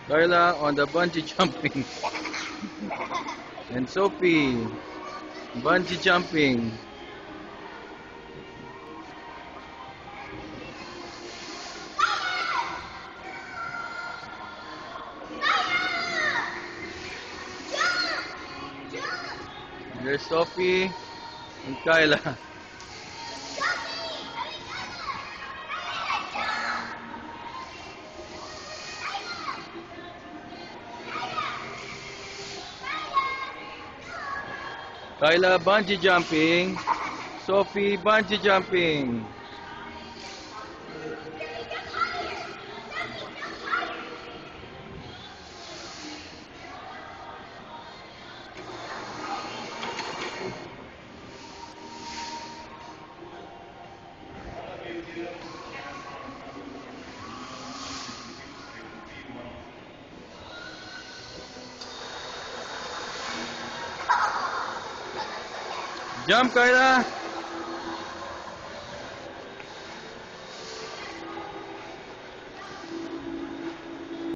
Carla on the bungee jumping. And Sophie, bungee jumping. There's Sophie and Kyla. Kyla bungee jumping. Sophie bungee jumping. Jump, Kyla.